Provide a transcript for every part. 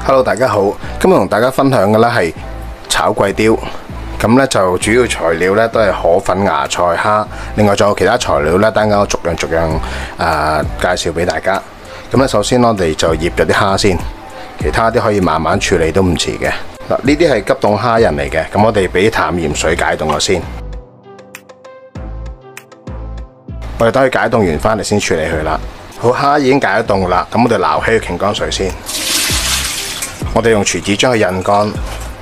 Hello， 大家好，今日同大家分享嘅咧係炒貴刁，咁咧就主要材料咧都係河粉、芽菜、蝦，另外仲有其他材料咧，等陣我逐樣介紹俾大家。咁咧首先我哋就醃咗啲蝦先，其他啲可以慢慢處理都唔遲嘅。嗱，呢啲係急凍蝦仁嚟嘅，咁我哋俾淡鹽水解凍咗先。我哋等佢解凍完翻嚟先處理佢啦。好，蝦已經解咗凍啦，咁我哋撈起佢擎乾水先。我哋用廚紙將佢印乾。咁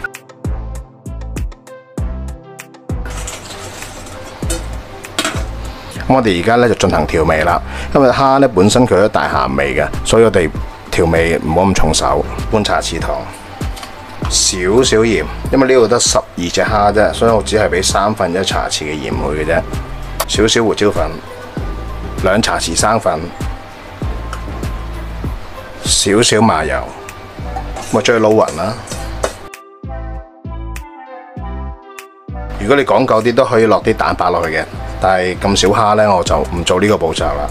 我哋而家咧就進行調味啦。因為蝦咧本身佢都大鹹味嘅，所以我哋調味唔好咁重手。半茶匙糖，少少鹽，因為呢度得12隻蝦啫，所以我只係俾1/3茶匙嘅鹽去嘅啫。少少胡椒粉，2茶匙生粉，少少麻油。咁啊，將佢撈勻啦。如果你講究啲，都可以落啲蛋白落去嘅，但係咁少蝦呢，我就唔做呢個步驟啦。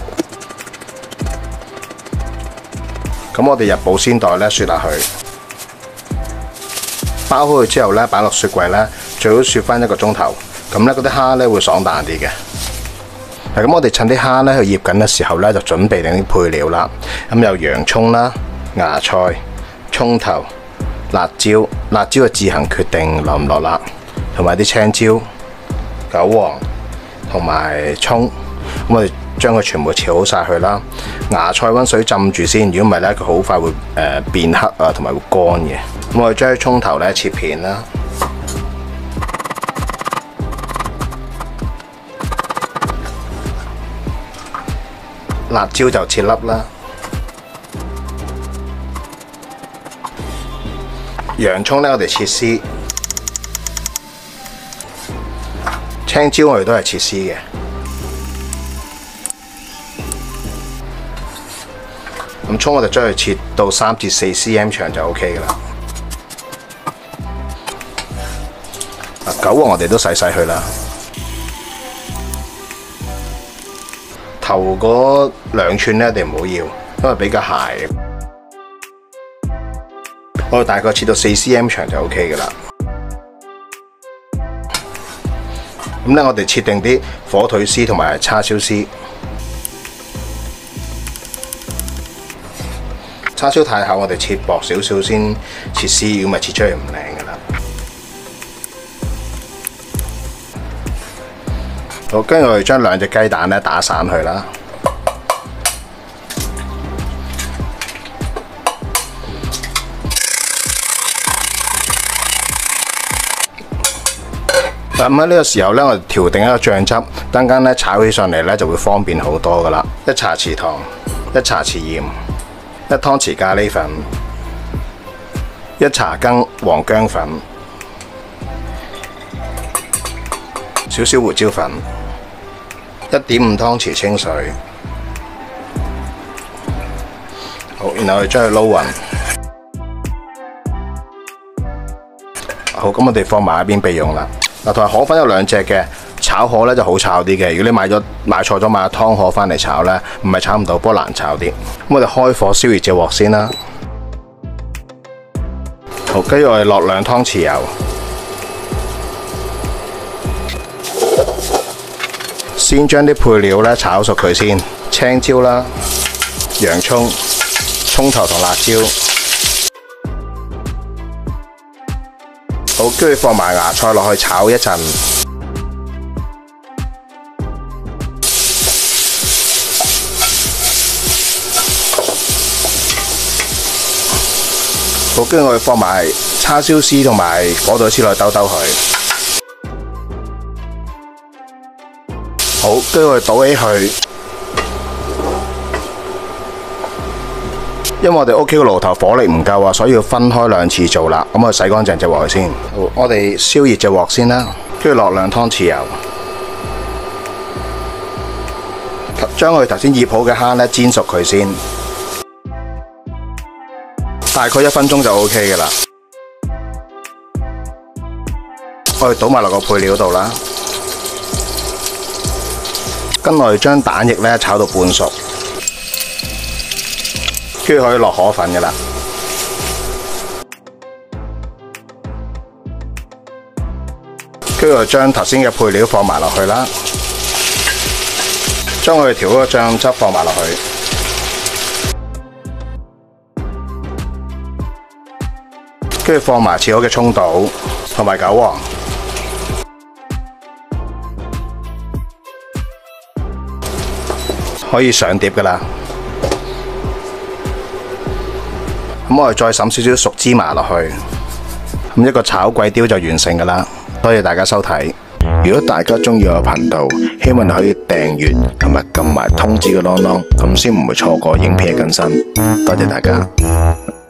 咁我哋入保鮮袋呢，雪下去，包好佢之後呢，擺落雪櫃呢，最好雪翻1個鐘頭。咁呢，嗰啲蝦呢會爽彈啲嘅。咁我哋趁啲蝦呢去醃緊嘅時候呢，就準備定啲配料啦。咁有洋葱啦、芽菜、葱頭、辣椒，辣椒就自行決定落唔落啦，同埋啲青椒、韭黃同埋葱，咁我哋將佢全部切好晒佢啦。芽菜溫水浸住先，如果唔係咧，佢好快會變黑啊，同埋會乾嘅。咁我哋將啲葱頭咧切片啦，辣椒就切粒啦。洋葱咧，我哋切絲；青椒我哋都係切絲嘅。咁葱我哋將佢切到3至4 cm 長就 OK 㗎啦。韭黃我哋都洗佢啦。頭嗰2寸咧，我哋唔好要，因為比較鞋。我哋大概切到4 cm 長就 OK 嘅啦。咁咧，我哋切定啲火腿絲同埋叉燒絲。叉燒太厚，我哋切薄少少先切絲，如果唔係切出嚟唔靚嘅啦。好，跟住我哋將2隻雞蛋咧打散佢啦。咁喺呢個時候咧，我哋調定一個醬汁，等間咧炒起上嚟咧就會方便好多噶啦。1茶匙糖，1茶匙鹽，1湯匙咖喱粉，1茶羹黃薑粉，少少胡椒粉，1.5湯匙清水。好，然後我哋將佢撈勻。好，咁我哋放埋一邊備用啦。嗱，同埋河粉有2隻嘅，炒河咧就好炒啲嘅。如果你買錯咗買咗湯河翻嚟炒咧，唔係炒唔到，不過難炒啲。咁我哋開火燒熱隻鑊先啦。好，跟住我哋落2湯匙油，先將啲配料咧炒熟佢先，青椒啦、洋葱、葱頭同辣椒。好，跟住放埋芽菜落去炒一陣。好，跟住我哋放埋叉燒絲同埋火腿絲落去兜兜佢。好，跟住我哋倒起佢。因為我哋屋企個爐頭火力唔夠啊，所以要分開2次做啦。咁我洗乾淨隻鑊先。好，我哋燒熱隻鑊先啦，跟住落2湯匙油，將我哋頭先醃好嘅蝦咧煎熟佢先，大概1分鐘就 OK 嘅啦。我哋倒埋落個配料度啦，跟我哋將蛋液咧炒到半熟。跟住可以落河粉嘅啦。 跟住將頭先嘅配料放埋落去啦，將我哋調好嘅醬汁放埋落去，跟住放埋切好嘅葱倒同埋韭黃，可以上碟噶啦。咁我哋再揼少少熟芝麻落去，咁一個炒粿條就完成噶啦。多謝大家收睇。如果大家中意我嘅頻道，希望你可以訂閱同埋撳埋通知嘅啷啷，咁先唔會錯過影片嘅更新。多謝大家。